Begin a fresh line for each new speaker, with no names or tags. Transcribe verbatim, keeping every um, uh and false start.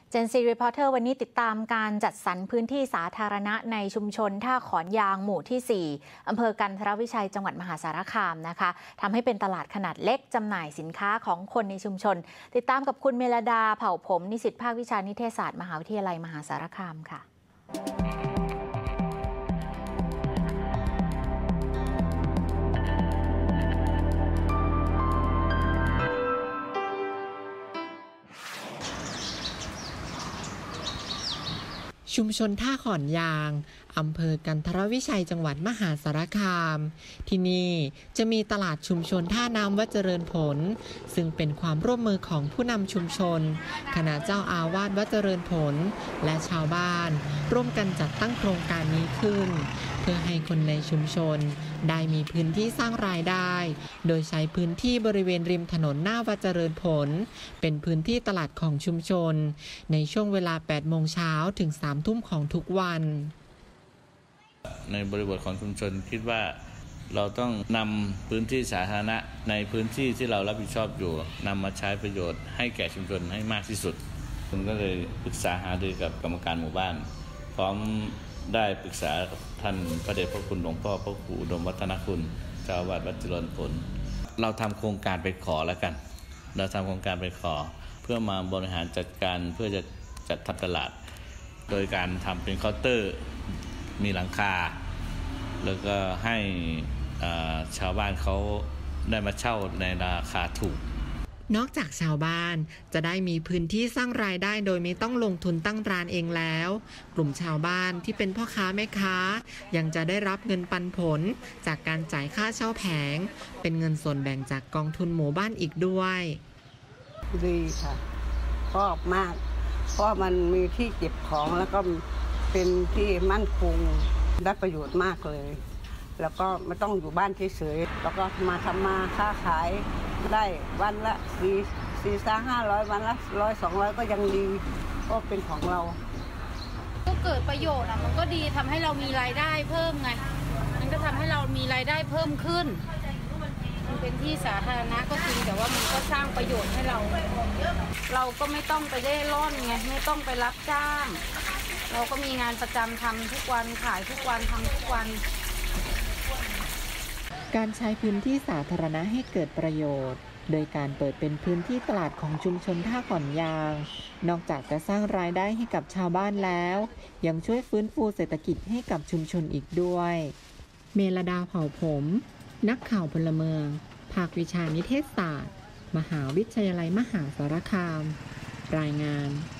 เจนซีรีพอร์เตอร์วันนี้ติดตามการจัดสรรพื้นที่สาธารณะในชุมชนท่าขอนยางหมู่ที่สี่อำเภอกันทรวิชัยจังหวัดมหาสารคามนะคะทำให้เป็นตลาดขนาดเล็กจำหน่ายสินค้าของคนในชุมชนติดตามกับคุณเมลดาเผ่าผมนิสิตภาควิชานิเทศศาสตร์มหาวิทยาลัยมหาสารคามค่ะ
ชุมชนท่าขอนยางอำเภอกันทรวิชัยจังหวัดมหาสารคามที่นี่จะมีตลาดชุมชนท่าน้ำวัดเจริญผลซึ่งเป็นความร่วมมือของผู้นำชุมชนคณะเจ้าอาวาสวัดเจริญผลและชาวบ้านร่วมกันจัดตั้งโครงการนี้ขึ้นเพื่อให้คนในชุมชนได้มีพื้นที่สร้างรายได้โดยใช้พื้นที่บริเวณริมถนนหน้าวัดเจริญผลเป็นพื้นที่ตลาดของชุมชนในช่วงเวลา แปดโมงเช้าถึง สามทุ่มของทุกวัน
ในบริบทของชุมชนคิดว่าเราต้องนำพื้นที่สาธารณะในพื้นที่ที่เรารับผิดชอบอยู่นำมาใช้ประโยชน์ให้แก่ชุมชนให้มากที่สุดผมก็เลยปรึกษาหารือกับกรรมการหมู่บ้านพร้อมได้ปรึกษากับท่านพระเดชพระคุณหลวงพ่อพระครูอุดมวัฒนคุณเจ้าอาวาสวัดเจริญผลเราทำโครงการไปขอแล้วกันเราทำโครงการไปขอเพื่อมาบริหารจัดการเพื่อจะจัดทำตลาดโดยการทำเป็นเคาน์เตอร์มีหลังคาแล้วก็ให้ชาวบ้านเขาได้มาเช่าในราคาถูก
นอกจากชาวบ้านจะได้มีพื้นที่สร้างรายได้โดยไม่ต้องลงทุนตั้งร้านเองแล้วกลุ่มชาวบ้านที่เป็นพ่อค้าแม่ค้ายังจะได้รับเงินปันผลจากการจ่ายค่าเช่าแผงเป็นเงินส่วนแบ่งจากกองทุนหมู่บ้านอีกด้วย
ดีค่ะชอบมากเพราะมันมีที่เก็บของแล้วก็เป็นที่มั่นคงได้ประโยชน์มากเลยแล้วก็ไม่ต้องอยู่บ้านเฉยๆแล้วก็มาทำมาค้าขายได้วันละสี่สี่สามห้าร้อยวันละร้อยสองร้อยก็ยังดีก็เป็นของเรา
ก็เกิดประโยชน์อ่ะมันก็ดีทำให้เรามีรายได้เพิ่มไงมันก็ทำให้เรามีรายได้เพิ่มขึ้นมันเป็นที่สาธารณะก็จริงแต่ว่ามันก็สร้างประโยชน์ให้เราเราก็ไม่ต้องไปเร่ร่อนไงไม่ต้องไปรับจ้างเราก็มีงานประจำทำทุกวันขายทุกวันทำทุกวัน
การใช้พื้นที่สาธารณะให้เกิดประโยชน์โดยการเปิดเป็นพื้นที่ตลาดของชุมชนท่าขอนยางนอกจากจะสร้างรายได้ให้กับชาวบ้านแล้วยังช่วยฟื้นฟูเศรษฐกิจให้กับชุมชนอีกด้วยเมลดาเผ่าผมนักข่าวพลเมืองภาควิชานิเทศศาสตร์มหาวิทยาลัยมหาสารคามรายงาน